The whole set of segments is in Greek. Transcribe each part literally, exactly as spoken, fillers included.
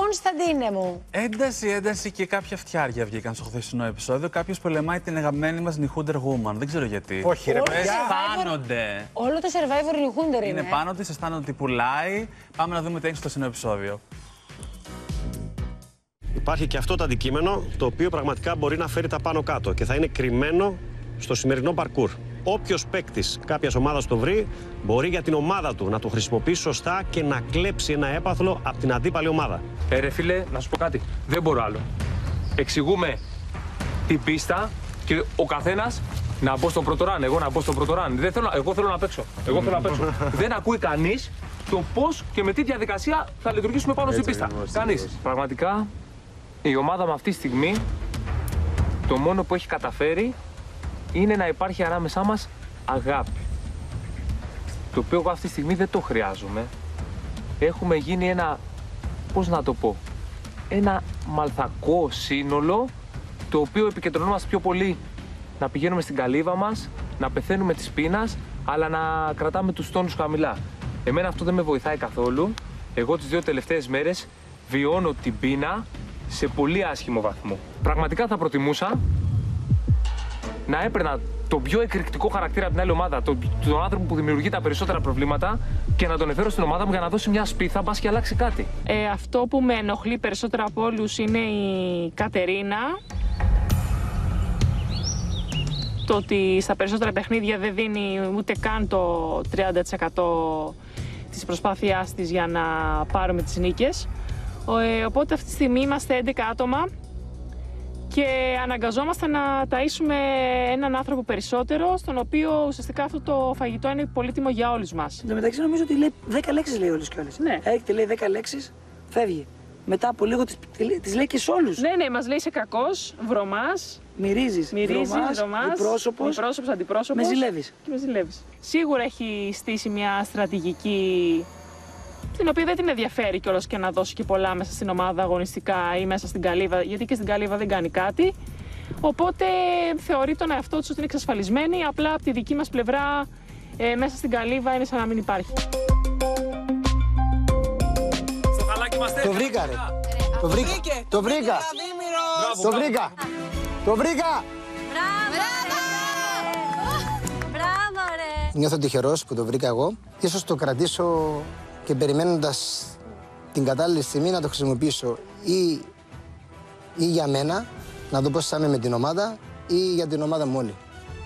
Κωνσταντίνε μου. Ένταση, ένταση και κάποια φτιάρια βγήκαν στο χθεσινό επεισόδιο. Κάποιος πολεμάει την αγαπημένη μας νυχούντερ woman. Δεν ξέρω γιατί. Όχι, ρε παιδιά. Αισθάνονται. Όλο το survivor νυχούντερ είναι. Είναι πάνω της, αισθάνονται ότι πουλάει. Πάμε να δούμε τι έχει στο χθεσινό επεισόδιο. Υπάρχει και αυτό το αντικείμενο, το οποίο πραγματικά μπορεί να φέρει τα πάνω κάτω και θα είναι κρυμμένο στο σημερινό παρκούρ. Όποιος παίκτης κάποιας ομάδας το βρει, μπορεί για την ομάδα του να το χρησιμοποιήσει σωστά και να κλέψει ένα έπαθλο από την αντίπαλη ομάδα. Ε, ρε φίλε, να σου πω κάτι. Δεν μπορώ άλλο. Εξηγούμε την πίστα και ο καθένας να μπω στο πρώτο ραν. Εγώ να μπω στο πρώτο ραν. Δεν θέλω, εγώ θέλω να παίξω. Εγώ θέλω να παίξω. Δεν ακούει κανείς το πώς και με τι διαδικασία θα λειτουργήσουμε πάνω στην πίστα. Κανείς. Πραγματικά η ομάδα με αυτή τη στιγμή το μόνο που έχει καταφέρει είναι να υπάρχει ανάμεσά μας αγάπη. Το οποίο εγώ αυτή τη στιγμή δεν το χρειάζομαι. Έχουμε γίνει ένα, πώς να το πω, ένα μαλθακό σύνολο, το οποίο επικεντρωνόμαστε πιο πολύ να πηγαίνουμε στην καλύβα μας, να πεθαίνουμε της πείνας, αλλά να κρατάμε τους τόνους χαμηλά. Εμένα αυτό δεν με βοηθάει καθόλου. Εγώ τις δύο τελευταίες μέρες βιώνω την πείνα σε πολύ άσχημο βαθμό. Πραγματικά θα προτιμούσα να έπαιρνα τον πιο εκρηκτικό χαρακτήρα από την άλλη ομάδα, τον, τον άνθρωπο που δημιουργεί τα περισσότερα προβλήματα και να τον εφέρω στην ομάδα μου για να δώσει μια σπίθα, μπας και αλλάξει κάτι. Ε, αυτό που με ενοχλεί περισσότερα από όλους είναι η Κατερίνα. Το ότι στα περισσότερα παιχνίδια δεν δίνει ούτε καν το τριάντα τοις εκατό της προσπάθειάς της για να πάρουμε τις νίκες. Ε, οπότε αυτή τη στιγμή είμαστε έντεκα άτομα και αναγκαζόμαστε να ταΐσουμε έναν άνθρωπο περισσότερο, στον οποίο ουσιαστικά αυτό το φαγητό είναι πολύτιμο για όλους μας. Εν τω μεταξύ νομίζω ότι λέει δέκα λέξεις λέει όλες και όλες. Ναι. Έρχεται, λέει δέκα λέξεις, φεύγει. Μετά από λίγο τις, τις λέει και σε όλους. Ναι, ναι, μας λέει είσαι κακός, βρωμάς. Μυρίζεις, Μυρίζεις, βρωμάς, διπρόσωπος, διπρόσωπος, αντιπρόσωπος. με ζηλεύεις. Και με ζηλεύεις. Σίγουρα έχει στήσει μια στρατηγική, την οποία δεν την ενδιαφέρει κιόλας και να δώσει και πολλά μέσα στην ομάδα αγωνιστικά ή μέσα στην καλύβα, γιατί και στην καλύβα δεν κάνει κάτι. Οπότε θεωρεί τον εαυτό της ότι είναι εξασφαλισμένη, απλά από τη δική μας πλευρά ε, μέσα στην καλύβα είναι σαν να μην υπάρχει. Στο χαλάκι είμαστε. Το βρήκα, ρε. Το βρήκα. Το βρήκα. Το βρήκα. Το βρήκα. Μπράβο, ρε. Νιώθω τυχερός που το βρήκα εγώ. Ίσως το κρατήσω και περιμένοντας την κατάλληλη στιγμή να το χρησιμοποιήσω ή, ή για μένα, να δω πώς θα είμαι με την ομάδα, ή για την ομάδα μου όλη.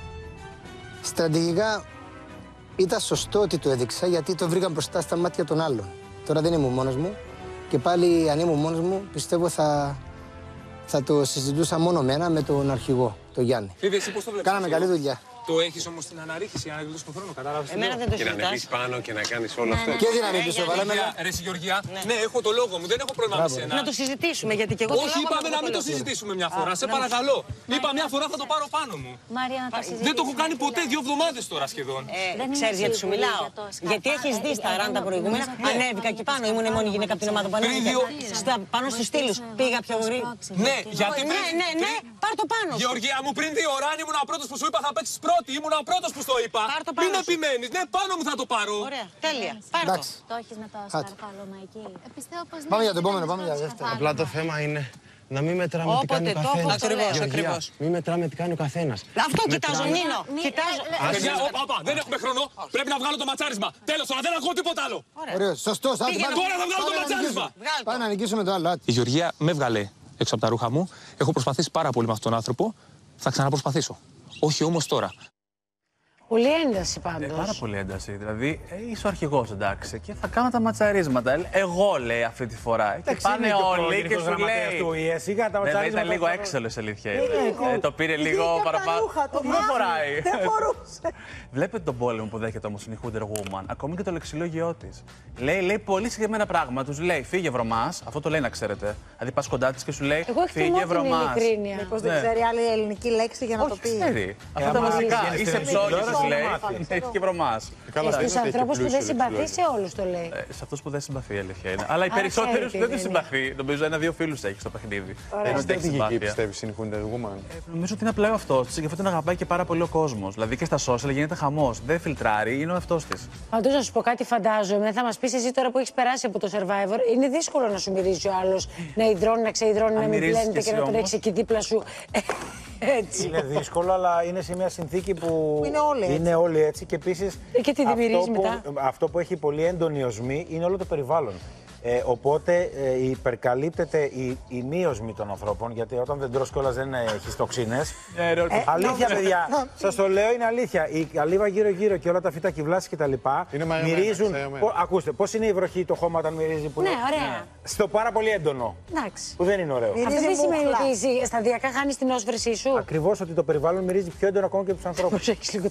Στρατηγικά ήταν σωστό ότι το έδειξα, γιατί το βρήκα μπροστά στα μάτια των άλλων. Τώρα δεν ήμουν μόνος μου και πάλι αν ήμουν μόνος μου πιστεύω θα, θα το συζητούσα μόνο μένα με τον αρχηγό, τον Γιάννη. Φίβη, εσύ πώς το βλέπεις? Κάναμε καλή δουλειά. Το έχεις όμως την αναρρίχηση για να γλιτώσεις τον χρόνο, κατάλαβες? Εμένα δεν το Και να ανεβείς συζητάς. πάνω και να κάνεις όλο αυτό. Και δυναμική σου, βάλαμε. Ρε εσύ Γεωργία, ναι, έχω το λόγο μου, δεν έχω πρόβλημα με σένα. Να το συζητήσουμε, γιατί και εγώ Όχι, είπαμε να μην το συζητήσουμε μια φορά, σε παρακαλώ. Είπα μια φορά θα το πάρω πάνω μου. Μαρία, να τα συζητήσουμε. Δεν το έχω κάνει ποτέ, δύο εβδομάδες τώρα σχεδόν. Ξέρεις γιατί σου μιλάω? Γιατί έχεις δει στα ράντα προηγούμενα, ανέβηκα εκεί πάνω, ήμουν η μόνη γυναίκα από την ομάδα που ανέβηκα. Πάνω στους στήλους, πήγα πιο γρήγορα. Ναι, γιατί Ναι, ναι, ναι, πάρ' το πάνω. Γεωργία μου, πριν δύο ώρα ήμουν ο πρώτος που σου είπα θα παίξεις πρώτη, ήμουν ο πρώτος που στο είπα. Μην επιμένεις, ναι, πάνω μου θα το πάρω. Ωραία, τέλεια. Πάρ' το. Το έχεις με το σκαρφάλωμα εκεί. Πιστεύω πως Πάμε για το επόμενο, πάμε για δεύτερο. Απλά το θέμα είναι να μην μετράμε τι κάνει ο καθένας. Ακριβώς, ακριβώς. Μην μετράμε τι κάνει ο καθένας. Αυτό κοιτάζω, Νίνο. Κοιτάζω. Παιδιά, όπα, όπα, δεν έχουμε χρόνο. Πρέπει να βγάλω το ματσάρισμα. Τέλος, τώρα δεν ακούω τίποτα άλλο. Ωραίο, σωστός. Άντε, πάμε. Τώρα θα βγάλω το ματσάρισμα. Πάμε να νικήσουμε το άλλο. Η Γεωργία με έβγαλε έξω από τα ρούχα μου. Έχω προσπαθήσει πάρα πολύ με αυτόν τον άνθρωπο. Θα ξαναπροσπαθήσω. Όχι όμως τώρα. Πολύ ένταση Ε, πάντως. πάρα πολύ ένταση. Δηλαδή, ε, είσαι ο αρχηγός, εντάξει, και θα κάνω τα ματσαρίσματα. Εγώ, λέει, αυτή τη φορά. Και πάνε όλοι και σου λέει. Βέβαια, ήταν λίγο έξαλλος, αλήθεια. Ε, το πήρε λίγο παραπάνω. Δεν φοράει. Δεν φορούσε. Βλέπετε τον πόλεμο που δέχεται όμως η νυχούντερ woman, ακόμη και το λεξιλόγιό της. Λέει, λέει πολύ συγκεκριμένα πράγματα. Τους λέει φύγε βρωμάς, αυτό το λέει να ξέρετε. Δηλαδή πας κοντά της και σου λέει Εγώ εκτιμώ φύγε την βρωμάς. ειλικρίνεια. Μήπως δεν ξέρει άλλη ελληνική λέξη για να το Όχι, πει. ξέρει. Αυτά τα βασικά. Είσαι ψώνιος, είσαι σου λέει. Έχει και βρωμά. Στους ανθρώπους που δεν συμπαθεί, σε όλους το λέει. Σε αυτούς που δεν συμπαθεί, η αλήθεια είναι. Αλλά οι περισσότερους που δεν του συμπαθεί, νομίζω ένα-δύο φίλους έχει στο παιχνίδι. Δεν έχει συμπάθεια. Πιστεύεις είναι Wonder Woman? Νομίζω ότι είναι απλά ο εαυτός της και αυτό την αγαπάει και πάρα πολύ ο κόσμος. Δηλαδή και στα social γίνεται χαμός. Δεν φιλτράρει, είναι ο εαυτός της. Πάντως να σου πω κάτι, φαντάζομαι, θα μας πεις εσύ τώρα που έχεις περάσει από το Survivor, είναι δύσκολο να σου μυρίζει ο άλλος, να υδρώνει, να ξεϊδρώνει, να μην πλένεται και να τρέξει εκεί δίπλα σου. Έτσι. Είναι δύσκολο, αλλά είναι σε μια συνθήκη που είναι όλοι έτσι, είναι όλοι έτσι και επίσης και τι αυτό, που, αυτό που έχει πολύ έντονη οσμή είναι όλο το περιβάλλον. Ε, οπότε ε, υπερκαλύπτεται η, η μείωσμη των ανθρώπων, γιατί όταν δεν τρως κιόλας δεν έχεις τοξίνες. Ε, ε, αλήθεια, παιδιά, σας το λέω, είναι αλήθεια. Η καλύβα γύρω-γύρω και όλα τα φύτα κυβλάς και τα λοιπά μυρίζουν. Πο, ακούστε, πώς είναι η βροχή το χώμα όταν μυρίζει που ναι, είναι. ωραία. Στο πάρα πολύ έντονο. Εντάξει. Που δεν είναι ωραίο. Αυτό δεν σημαίνει ότι εσύ σταδιακά χάνεις την όσφρησή σου. Ακριβώς, ότι το περιβάλλον μυρίζει πιο έντονο ακόμα και τους ανθρώπους. Έχεις λίγο